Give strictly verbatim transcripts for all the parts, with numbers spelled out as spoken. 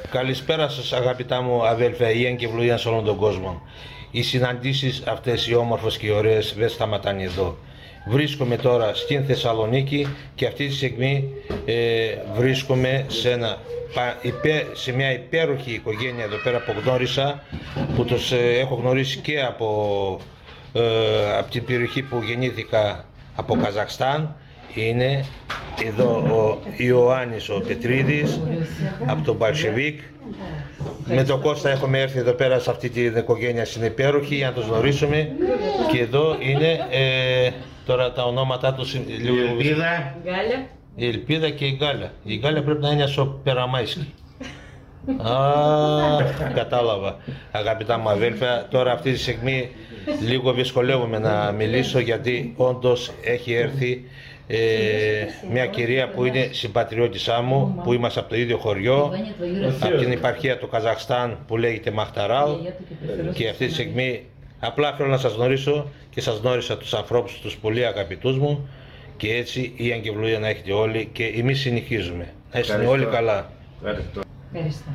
Καλησπέρα σας αγαπητά μου αδέλφια, η ευλογία σε όλον τον κόσμο. Οι συναντήσεις αυτές οι όμορφες και οι ωραίες δεν σταματάνε εδώ. Βρίσκομαι τώρα στην Θεσσαλονίκη και αυτή τη στιγμή ε, βρίσκομαι σε, ένα, σε μια υπέροχη οικογένεια εδώ πέρα που γνώρισα, που τους ε, έχω γνωρίσει και από, ε, από την περιοχή που γεννήθηκα, από Καζακστάν. Είναι εδώ ο Ιωάννης ο Πετρίδης από τον Μπαλσεβίκ. Με τον Κώστα έχουμε έρθει εδώ πέρα σε αυτή την οικογένεια στην υπέροχη για να τους γνωρίσουμε. Και εδώ είναι ε, τώρα τα ονόματά τους. Η Ελπίδα. Η Ελπίδα και η Γκάλα. Η Γκάλα πρέπει να είναι Σοπεραμάισκη. Α, κατάλαβα αγαπητά μου αδέλφια. Τώρα αυτή τη στιγμή λίγο δυσκολεύομαι να μιλήσω γιατί όντως έχει έρθει Ε, μια κυρία που είναι συμπατριώτησά μου, που είμαστε από το ίδιο χωριό, από την επαρχία του Καζακστάν που λέγεται Μαχταράλ, και αυτή τη στιγμή απλά θέλω να σας γνωρίσω και σας γνώρισα τους ανθρώπους τους πολύ αγαπητούς μου, και έτσι η ευλογία να έχετε όλοι και εμείς συνεχίζουμε. Να είστε όλοι καλά. Ευχαριστώ. Ευχαριστώ.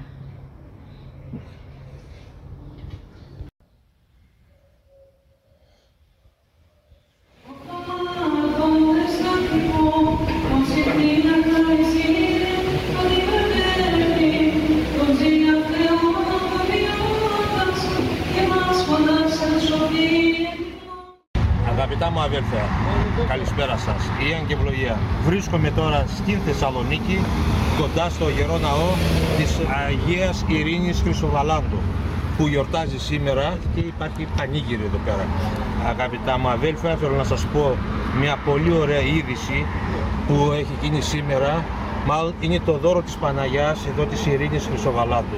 Αγαπητά μου αδέλφια, καλησπέρα σας, η ευλογία. Βρίσκομαι τώρα στην Θεσσαλονίκη, κοντά στο Ιερό Ναό της Αγίας Ειρήνης Χρυσοβαλάντου, που γιορτάζει σήμερα και υπάρχει πανήγυρη εδώ πέρα. Αγαπητά μου αδέλφια, θέλω να σας πω μια πολύ ωραία είδηση που έχει γίνει σήμερα. Μάλλον είναι το δώρο της Παναγιάς εδώ της Ειρήνης Χρυσοβαλάντου.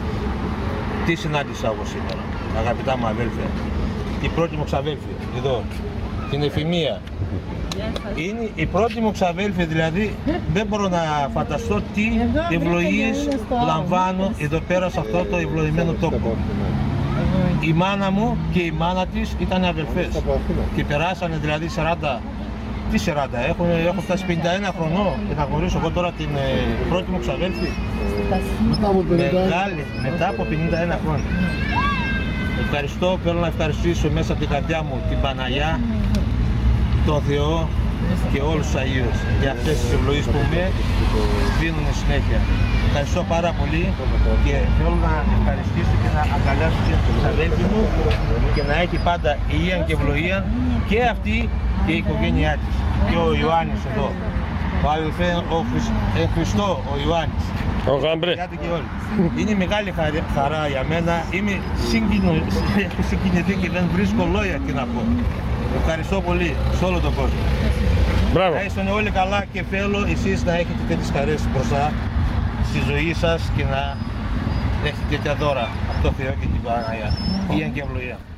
Τι συνάντησα εγώ σήμερα, αγαπητά μου αδέλφια? Η πρώτη μου ξαδέλφια, εδώ, την Εφημία. Είναι η πρώτη μου ξαδέλφια, δηλαδή δεν μπορώ να φανταστώ τι ευλογίες λαμβάνω εδώ πέρα σε αυτό το ευλογημένο τόπο. Η μάνα μου και η μάνα της ήταν αδελφές και περάσανε δηλαδή σαράντα, τι σαράντα, έχω, έχω φτάσει πενήντα ένα χρονών και θα γνωρίσω εγώ τώρα την ε, πρώτη μου ξαδέλφη. Μεγάλη, μετά από πενήντα ένα χρόνια. Ευχαριστώ, θέλω να ευχαριστήσω μέσα από την καρδιά μου την Παναγιά, τον Θεό και όλους τους Αγίους για αυτές τις ευλογίες που με δίνουν συνέχεια. Ευχαριστώ πάρα πολύ και θέλω να ευχαριστήσω και να αγκαλιάσω και τους αδέλφους μου και να έχει πάντα υγεία και ευλογία και αυτή και η οικογένειά της. Και ο Ιωάννης εδώ, ο αδελφέ, ο Χριστό, ο Ιωάννης. Και όλοι. Είναι μεγάλη χαρά για μένα, είμαι συγκινητή και δεν βρίσκω λόγια τι να πω. Ευχαριστώ πολύ σε όλο τον κόσμο. Μπράβο. Να είστε όλοι καλά και θέλω εσείς να έχετε τέτοιες χαρές μπροστά στη ζωή σας και να έχετε τέτοια δώρα από το Θεό και την Παναγιά. Υγεία και ευλογία.